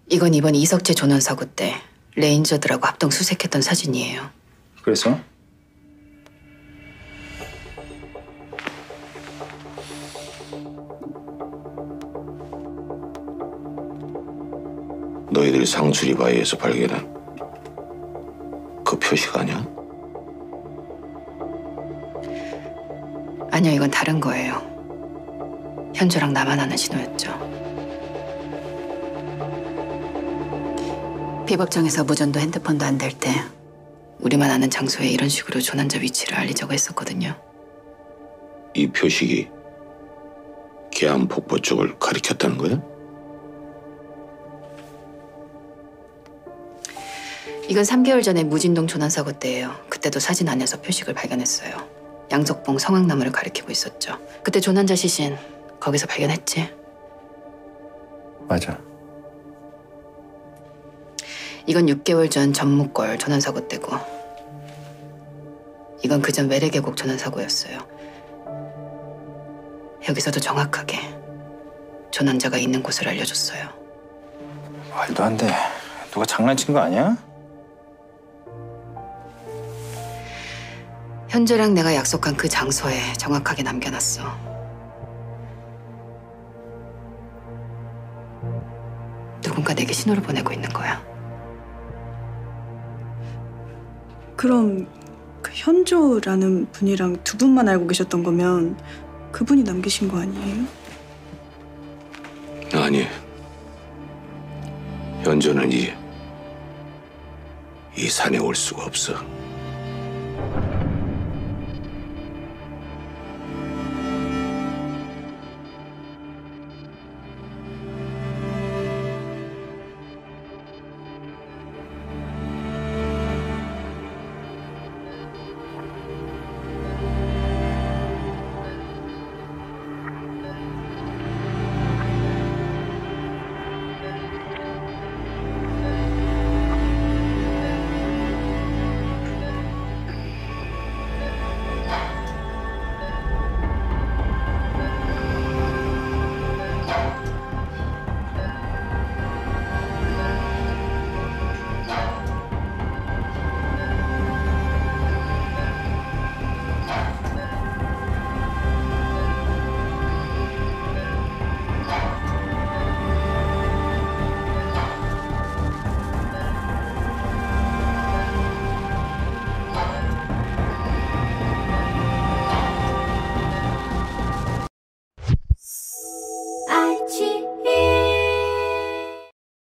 이건 이번 이석재 조난 사고 때 레인저들하고 합동 수색했던 사진이에요. 그래서? 너희들이 상수리 바위에서 발견한 그 표시가 아니야? 아니요, 이건 다른 거예요. 현주랑 나만 아는 신호였죠. 비법정에서 무전도 핸드폰도 안 될 때 우리만 아는 장소에 이런 식으로 조난자 위치를 알리자고 했었거든요. 이 표식이 계암폭포 쪽을 가리켰다는 거야? 이건 3개월 전에 무진동 조난 사고 때예요. 그때도 사진 안에서 표식을 발견했어요. 양석봉 성황나무를 가리키고 있었죠. 그때 조난자 시신 거기서 발견했지? 맞아. 이건 6개월 전 전무골 조난 사고 때고 이건 그전 외래계곡 조난 사고였어요. 여기서도 정확하게 조난자가 있는 곳을 알려줬어요. 말도 안 돼. 누가 장난친 거 아니야? 현재랑 내가 약속한 그 장소에 정확하게 남겨놨어. 누군가 내게 신호를 보내고 있는 거야. 그럼 그 현조라는 분이랑 두 분만 알고 계셨던 거면 그분이 남기신 거 아니에요? 아니, 현조는 이 산에 올 수가 없어.